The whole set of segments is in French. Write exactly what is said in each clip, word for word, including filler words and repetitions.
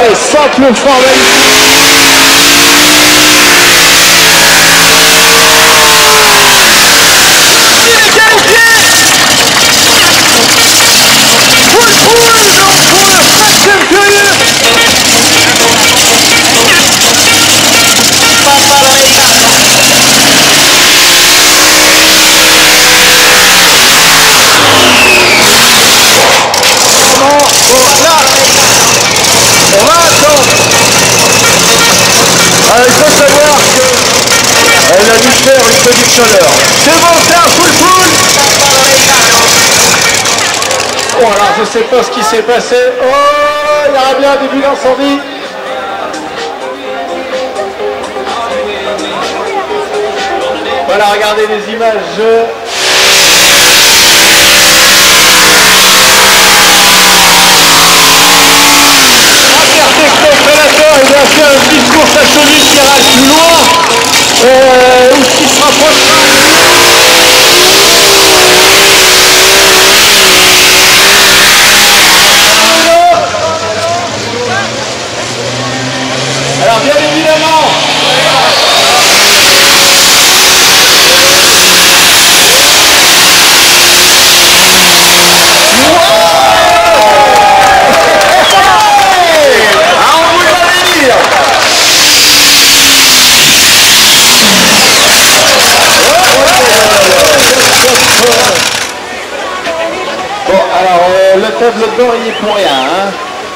Allez, simple formalité. On va attendre. Alors, il faut savoir qu'elle a dû faire une petite chaleur. C'est bon, c'est un full full. Voilà, je sais pas ce qui s'est passé. Oh, il y aura bien un début d'incendie. Voilà, regardez les images. Prédateur, il va faire une petite course à Chauny qui ira plus loin, euh, ou qui se rapprochera. Alors bien évidemment, bon, alors euh, le tableau de bord il est pour rien. Hein.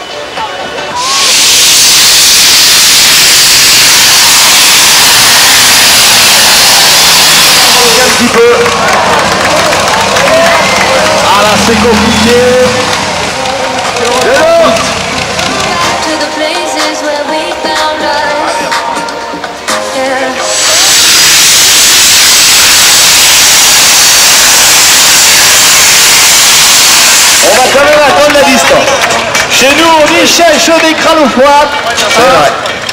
Un petit peu. Ah là c'est compliqué. De l'autre. On va quand même attendre la distance. Chez nous, on dit chat et chaud des crânes au foie. C'est vrai.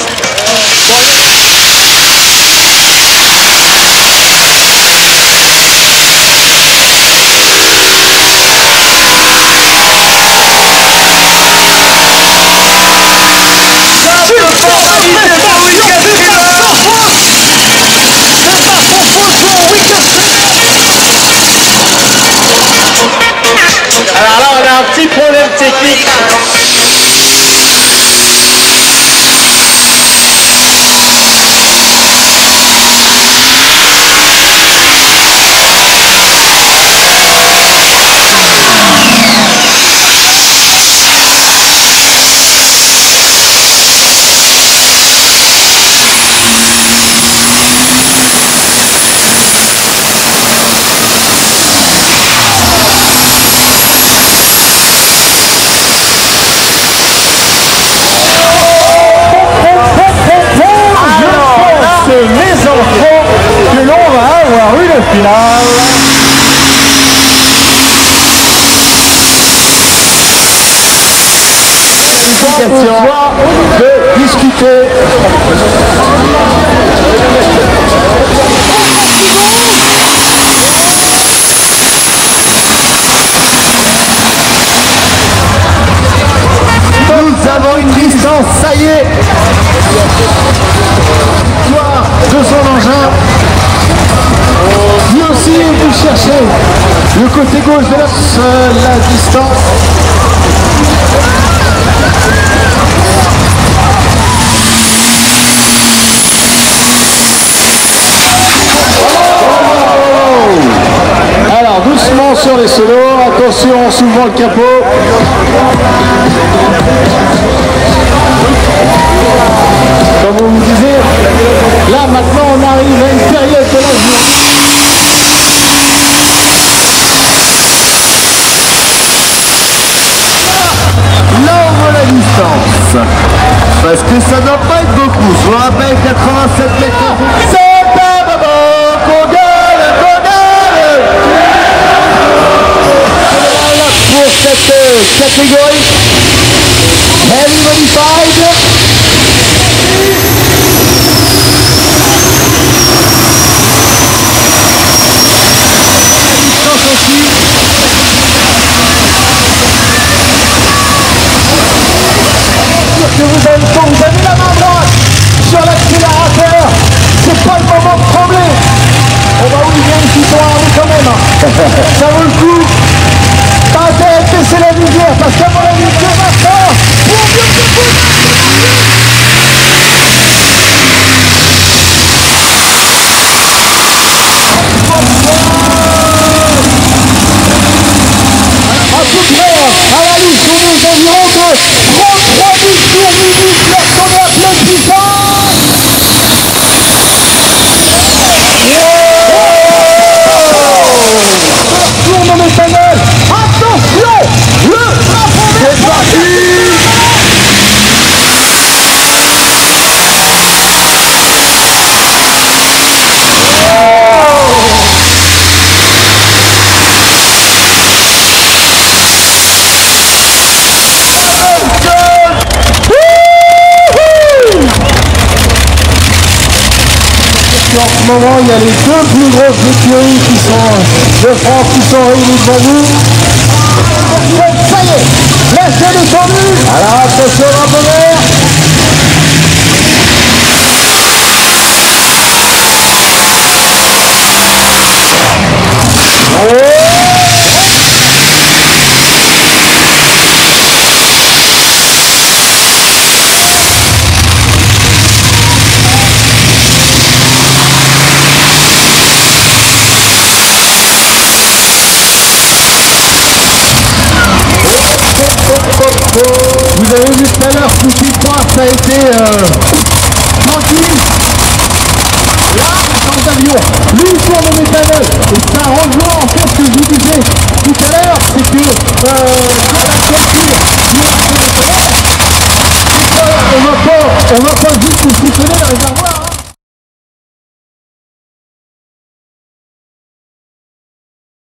Alors là, on a un petit problème technique. Finale. De discuter. Nous avons une distance, ça y est. Victoire de son engin. Lui aussi, vous cherchez le côté gauche de la, euh, la distance. Oh, alors, doucement sur les solos. Attention en s'ouvrant le capot. Comme on vous disait, là maintenant on arrive à une période de la journée. Là on voit la distance. Parce que ça ne doit pas être beaucoup. Je vous rappelle quatre-vingt-sept mètres. C'est pas maman qu'on gagne, qu'on gagne. Pour cette catégorie Heavy Modified. Que vous ce moment, il y a les deux plus grosses écuries qui sont de France qui sont réunies devant vous. Ça y est, là c'est descendu. Alors attention à Bonheur. Vous avez vu tout à l'heure, tout de suite, ça a été euh,